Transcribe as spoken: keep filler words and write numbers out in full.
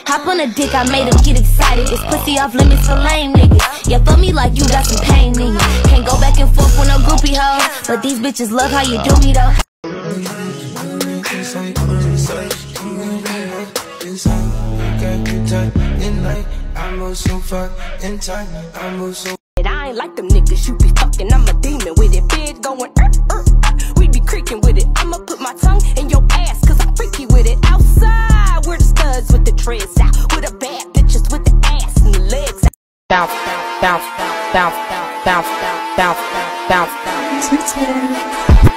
Hop on a dick, I made him get excited. This pussy off limits for lame niggas. Yeah, fuck me like you got some pain in you. Can't go back and forth with no groupie hoes, but these bitches love how you do me though. I ain't like them niggas, you be fucking, I'm a demon with it. Big going, er, er, we be creaking with it. I'ma put my tongue in your ass, cause I'm freaky with it. Outside, we're the studs with the dreads out, with the bad bitches with the ass and the legs out. Bounce, bounce, bounce, bounce, bounce, bounce, bounce, bounce, bounce.